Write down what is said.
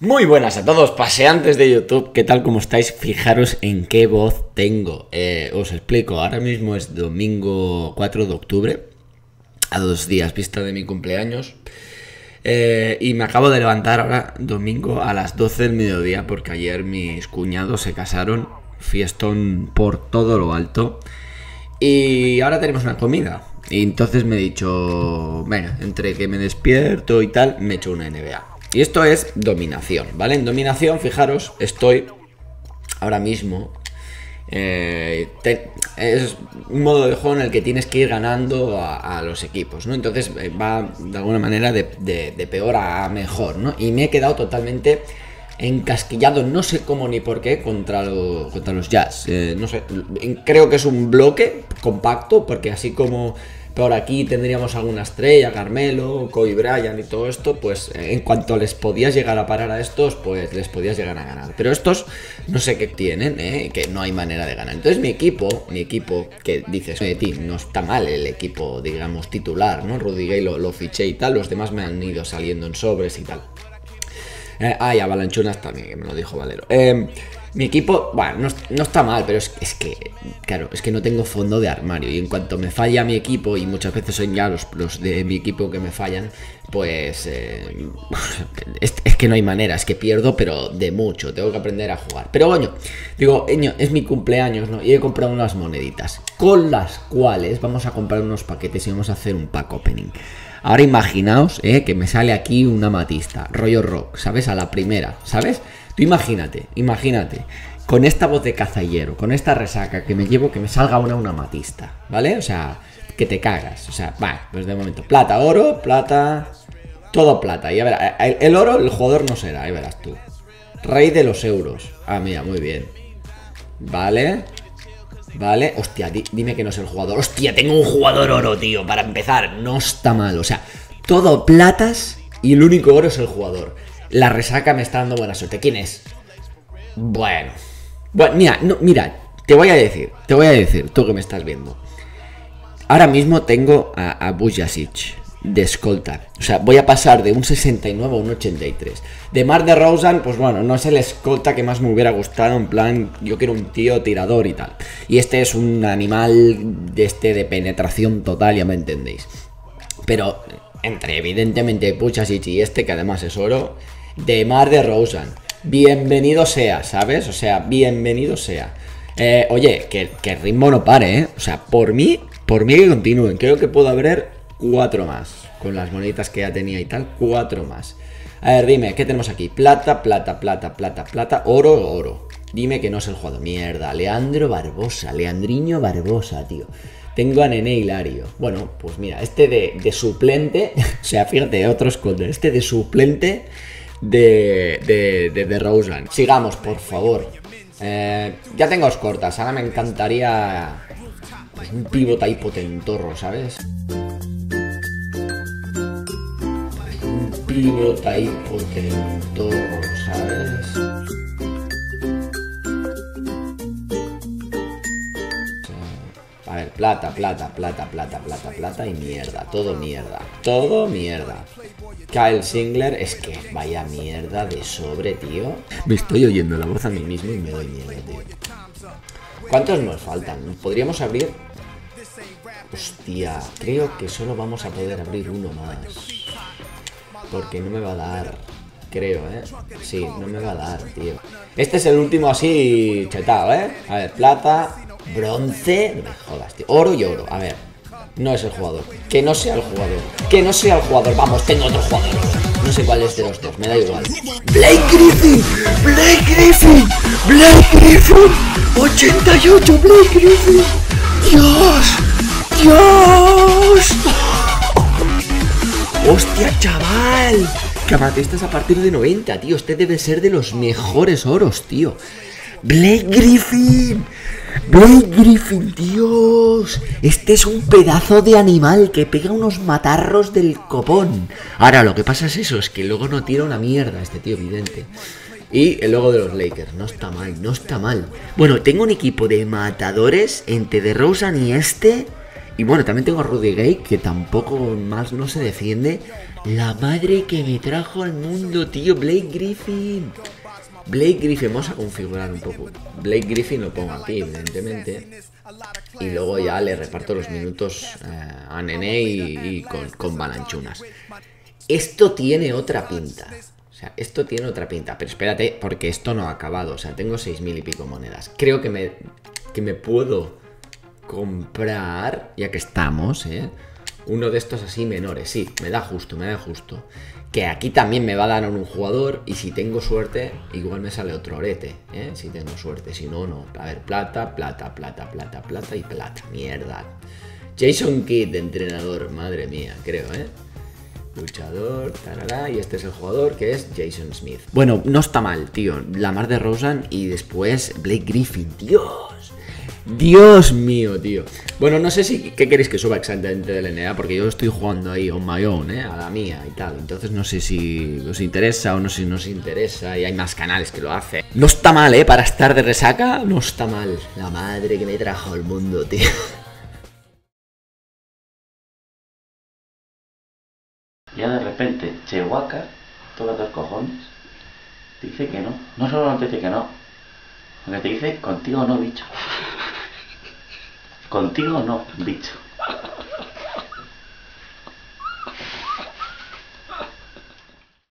Muy buenas a todos, paseantes de YouTube, ¿qué tal? ¿Cómo estáis? Fijaros en qué voz tengo. Os explico, ahora mismo es domingo 4 de octubre, a 2 días vista de mi cumpleaños. Y me acabo de levantar ahora domingo a las 12 del mediodía porque ayer mis cuñados se casaron, fiestón por todo lo alto. Y ahora tenemos una comida. Y entonces me he dicho, venga, entre que me despierto y tal, me echo una NBA. Y esto es dominación, ¿vale? En dominación, fijaros, estoy ahora mismo... es un modo de juego en el que tienes que ir ganando a los equipos, ¿no? Entonces va de alguna manera de peor a mejor, ¿no? Y me he quedado totalmente encasquillado, no sé cómo ni por qué, contra los Jazz. No sé, creo que es un bloque compacto, porque así como por aquí tendríamos alguna estrella, Carmelo, Kobe Bryant y todo esto, pues en cuanto les podías llegar a parar a estos, pues les podías llegar a ganar. Pero estos no sé qué tienen, que no hay manera de ganar. Entonces mi equipo, que dices, de ti, no está mal el equipo, digamos, titular, ¿no? Rudy Gay lo fiché y tal, los demás me han ido saliendo en sobres y tal. Y Avalanchunas también, que me lo dijo Valero. Mi equipo, bueno, no está mal, pero es que, claro, es que no tengo fondo de armario. Y en cuanto me falla mi equipo, y muchas veces son ya los de mi equipo que me fallan, pues es que no hay manera, es que pierdo, pero de mucho, tengo que aprender a jugar. Pero coño, digo, es mi cumpleaños, ¿no? Y he comprado unas moneditas, con las cuales vamos a comprar unos paquetes y vamos a hacer un pack opening. Ahora imaginaos, que me sale aquí una amatista, rollo rock, ¿sabes? A la primera, ¿sabes? Tú imagínate, con esta voz de cazallero, con esta resaca que me llevo, que me salga una amatista, ¿vale? O sea, que te cagas, o sea, va, pues de momento, plata, oro, plata, todo plata, y a ver, el oro, el jugador no será, ahí verás tú. Rey de los euros, mira, muy bien, vale, hostia, dime que no es el jugador, hostia, tengo un jugador oro, tío, para empezar, no está mal, o sea, todo platas y el único oro es el jugador. La resaca me está dando buena suerte. ¿Quién es? Bueno, mira, te voy a decir, tú que me estás viendo. Ahora mismo tengo a Vujacic de escolta. O sea, voy a pasar de un 69 a un 83. De Mar de DeRozan, pues bueno, no es el escolta que más me hubiera gustado. En plan, yo quiero un tío tirador y tal. Y este es un animal de penetración total, ya me entendéis. Pero entre evidentemente Vujacic y este, que además es oro, de Mar de DeRozan, bienvenido sea, ¿sabes? O sea, bienvenido sea. Oye, que el ritmo no pare, O sea, por mí que continúen. Creo que puedo abrir 4 más. Con las moneditas que ya tenía y tal, 4 más. A ver, dime, ¿qué tenemos aquí? Plata, oro. Dime que no es el jugador. Mierda, Leandriño Barbosa, tío. Tengo a Nene Hilario. Bueno, pues mira, este de suplente, o sea, fíjate, otro escolta, este de suplente de DeRozan. Sigamos, por favor. Ya tengo cortas. Ahora me encantaría pues, un pivot ahí potentorro, ¿sabes? Un pivot ahí potentorro, ¿sabes? A ver, plata y mierda. Todo mierda. Kyle Singler, es que vaya mierda de sobre, tío. Me estoy oyendo la voz a mí mismo y me doy miedo, tío. ¿Cuántos nos faltan? ¿Podríamos abrir? Hostia, creo que solo vamos a poder abrir uno más. Porque no me va a dar, creo, Sí, no me va a dar, tío. Este es el último así chetado, A ver, plata, bronce, no me jodas, tío. Oro y oro, a ver. No es el jugador. Que no sea el jugador. Vamos, tengo otro jugador. No sé cuál es de los dos, me da igual. Blake Griffin. 88, Blake Griffin. Dios. Hostia, chaval. Que amatistas a partir de 90, tío. Este debe ser de los mejores oros, tío. Blake Griffin, Dios. Este es un pedazo de animal que pega unos matarros del copón. Ahora, lo que pasa es eso, es que luego no tira una mierda este tío, evidente. Y el logo de los Lakers, no está mal. Bueno, tengo un equipo de matadores entre DeRozan y este. Y bueno, también tengo a Rudy Gay, que tampoco más no se defiende. La madre que me trajo al mundo, tío, Blake Griffin. Blake Griffin, vamos a configurar un poco. Blake Griffin lo pongo aquí, evidentemente. Y luego ya le reparto los minutos a Nene y con Balanchunas. Esto tiene otra pinta. O sea, esto tiene otra pinta. Pero espérate, porque esto no ha acabado. O sea, tengo 6.000 y pico monedas. Creo que me puedo comprar, ya que estamos, uno de estos así menores. Sí, me da justo. Que aquí también me va a dar un jugador. Y si tengo suerte, igual me sale otro orete, si tengo suerte. Si no, no. A ver, plata y plata. Mierda. Jason Kidd, entrenador. Madre mía, creo, luchador, tarará, y este es el jugador, que es Jason Smith. Bueno, no está mal, tío. Lamar DeRozan y después Blake Griffin. Dios mío, tío. Bueno, no sé si qué queréis que suba exactamente del NBA, porque yo estoy jugando ahí on my own, a la mía y tal. Entonces no sé si os interesa o no sé si nos interesa, y hay más canales que lo hacen. No está mal, para estar de resaca, no está mal. La madre que me trajo al mundo, tío. Ya de repente, Chewbacca, toca dos cojones, dice que no. No solo no te dice que no, sino que te dice contigo no, bicho. Contigo no, bicho.